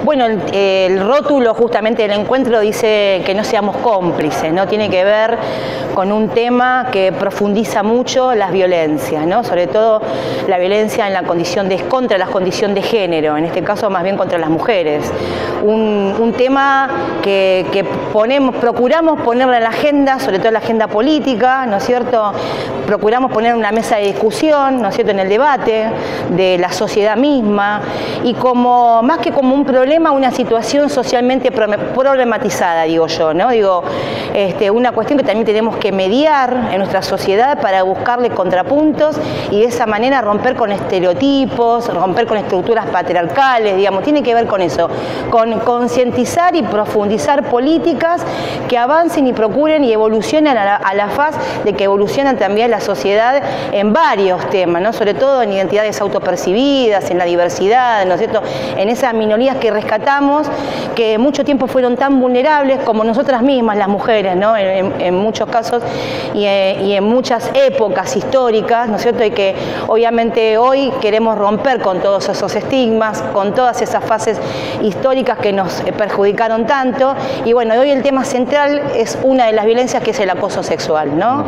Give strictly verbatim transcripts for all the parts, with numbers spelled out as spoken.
bueno, el, el rótulo justamente del encuentro dice que no seamos cómplices, ¿no? Tiene que ver con un tema que profundiza mucho las violencias, ¿no? Sobre todo la violencia en la condición de, contra la condición de género, en este caso más bien contra las mujeres. Un, un tema que, que ponemos, procuramos ponerle en la agenda, sobre todo en la agenda política, ¿no es cierto? Procuramos poner una mesa de discusión, ¿no es cierto?, en el debate de la sociedad misma, y como más que como un problema, una situación socialmente problematizada, digo yo, ¿no? Digo, este, una cuestión que también tenemos que mediar en nuestra sociedad para buscarle contrapuntos y de esa manera romper con estereotipos, romper con estructuras patriarcales, digamos, tiene que ver con eso, con concientizar y profundizar políticas que avancen y procuren y evolucionen a la, a la faz de que evolucionan también la sociedad en varios temas, ¿no? Sobre todo en identidades autopercibidas, en la diversidad, ¿no es cierto?, en esas minorías que rescatamos, que mucho tiempo fueron tan vulnerables como nosotras mismas, las mujeres, ¿no? En, en muchos casos y, eh, y en muchas épocas históricas, ¿no es cierto?, y que obviamente hoy queremos romper con todos esos estigmas, con todas esas fases históricas que nos perjudicaron tanto, y bueno, hoy el tema central es una de las violencias, que es el acoso sexual, ¿no?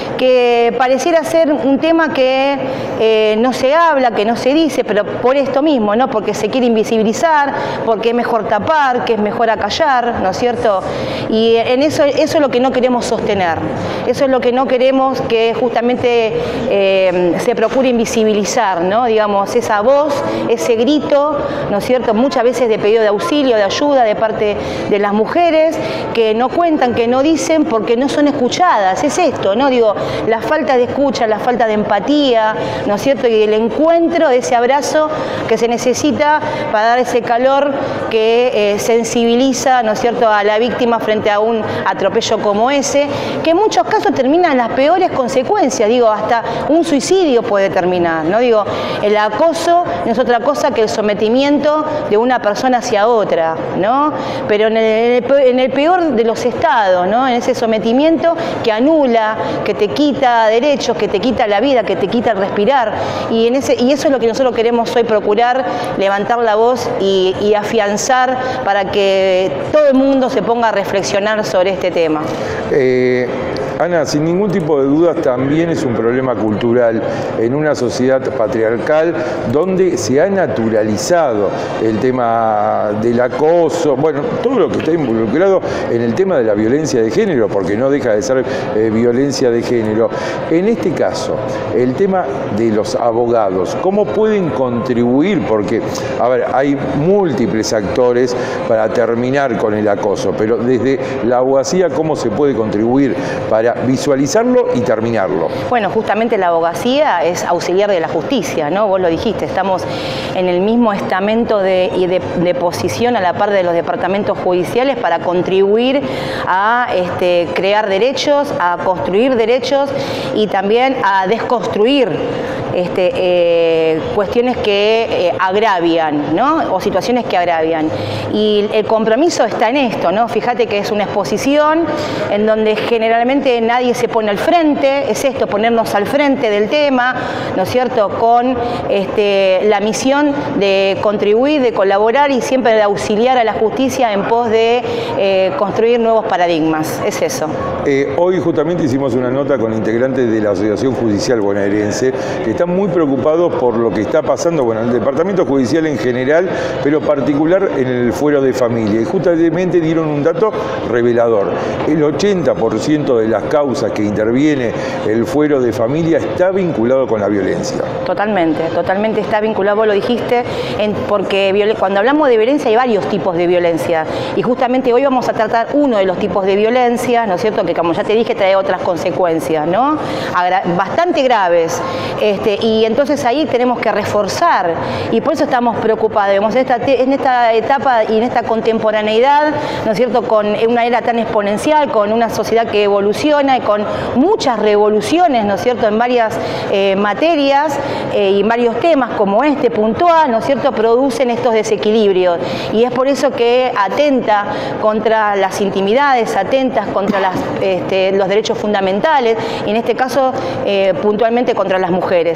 Que pareciera ser un tema que eh, no se habla, que no se dice, pero por esto mismo, ¿no? Porque se quiere invisibilizar, porque es mejor tapar, que es mejor acallar, ¿no es cierto? Y en eso, eso es lo que no queremos sostener, eso es lo que no queremos que justamente eh, se procure invisibilizar, ¿no? Digamos, esa voz, ese grito, ¿no es cierto?, muchas veces de pedido de auxilio, de ayuda de parte de las mujeres, que no cuentan, que no dicen porque no son escuchadas, es esto, ¿no? Digo, la falta de escucha, la falta de empatía, ¿no es cierto?, y el encuentro de ese abrazo que se necesita para dar ese calor que eh, sensibiliza, ¿no es cierto?, a la víctima frente a un atropello como ese, que en muchos casos termina en las peores consecuencias, digo, hasta un suicidio puede terminar, ¿no? Digo, el acoso no es otra cosa que el sometimiento de una persona hacia otra, ¿no? Pero en el, en el peor de los estados, ¿no? En ese sometimiento que anula, que te quita derechos, que te quita la vida, que te quita el respirar, y, en ese, y eso es lo que nosotros queremos hoy procurar, levantar la voz y, y afianzar para que todo el mundo se ponga a reflexionar sobre este tema. Eh... Ana, sin ningún tipo de dudas, también es un problema cultural en una sociedad patriarcal donde se ha naturalizado el tema del acoso, bueno, todo lo que está involucrado en el tema de la violencia de género, porque no deja de ser eh, violencia de género. En este caso, el tema de los abogados, ¿cómo pueden contribuir? Porque, a ver, hay múltiples actores para terminar con el acoso, pero desde la abogacía, ¿cómo se puede contribuir para visualizarlo y terminarlo? Bueno, justamente la abogacía es auxiliar de la justicia, ¿no? Vos lo dijiste, estamos en el mismo estamento de, de, de posición a la par de los departamentos judiciales para contribuir a este, crear derechos, a construir derechos y también a desconstruir Este, eh, cuestiones que eh, agravian, ¿no? O situaciones que agravian. Y el compromiso está en esto, ¿no? Fíjate que es una exposición en donde generalmente nadie se pone al frente, es esto, ponernos al frente del tema, ¿no es cierto?, con este, la misión de contribuir, de colaborar y siempre de auxiliar a la justicia en pos de eh, construir nuevos paradigmas, es eso. Eh, hoy justamente hicimos una nota con integrantes de la Asociación Judicial Bonaerense que están muy preocupados por lo que está pasando, bueno, en el Departamento Judicial en general, pero particular en el fuero de familia. Y justamente dieron un dato revelador. El ochenta por ciento de las causas que interviene el fuero de familia está vinculado con la violencia. Totalmente, totalmente está vinculado, vos lo dijiste, en, porque cuando hablamos de violencia hay varios tipos de violencia. Y justamente hoy vamos a tratar uno de los tipos de violencia, ¿no es cierto?, que como ya te dije trae otras consecuencias, ¿no? Agra- bastante graves. Este, y entonces ahí tenemos que reforzar y por eso estamos preocupados. En esta, en esta etapa y en esta contemporaneidad, ¿no es cierto?, con una era tan exponencial, con una sociedad que evoluciona y con muchas revoluciones, ¿no es cierto?, en varias eh, materias eh, y varios temas como este puntual, ¿no es cierto?, producen estos desequilibrios y es por eso que atenta contra las intimidades, atenta contra las, este, los derechos fundamentales y en este caso eh, puntualmente contra las mujeres.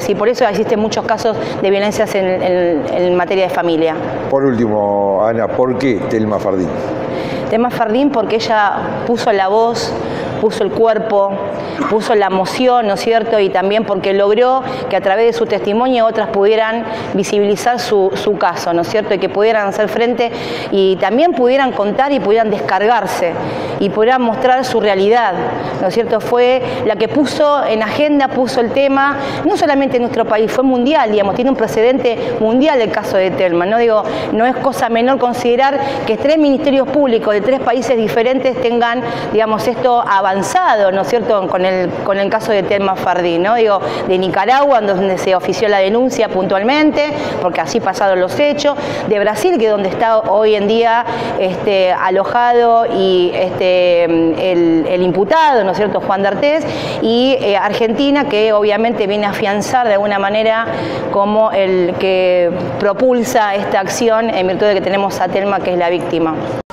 menores y por eso existen muchos casos de violencias en, en, en materia de familia. Por último, Ana, ¿por qué Thelma Fardín? Thelma Fardín porque ella puso la voz, puso el cuerpo, puso la emoción, ¿no es cierto? Y también porque logró que a través de su testimonio otras pudieran visibilizar su, su caso, ¿no es cierto? Y que pudieran hacer frente y también pudieran contar y pudieran descargarse y pudieran mostrar su realidad, ¿no es cierto? Fue la que puso en agenda, puso el tema, no solamente en nuestro país, fue mundial, digamos, tiene un precedente mundial el caso de Thelma, ¿no? Digo, no es cosa menor considerar que tres ministerios públicos de tres países diferentes tengan, digamos, esto avanzado, ¿no es cierto?, con el, con el caso de Thelma Fardín, ¿no? Digo, de Nicaragua, donde se ofició la denuncia puntualmente, porque así pasaron los hechos, de Brasil, que es donde está hoy en día este, alojado y este, el, el imputado, ¿no es cierto?, Juan D'Artés, y eh, Argentina, que obviamente viene a afianzar de alguna manera como el que propulsa esta acción en virtud de que tenemos a Thelma, que es la víctima.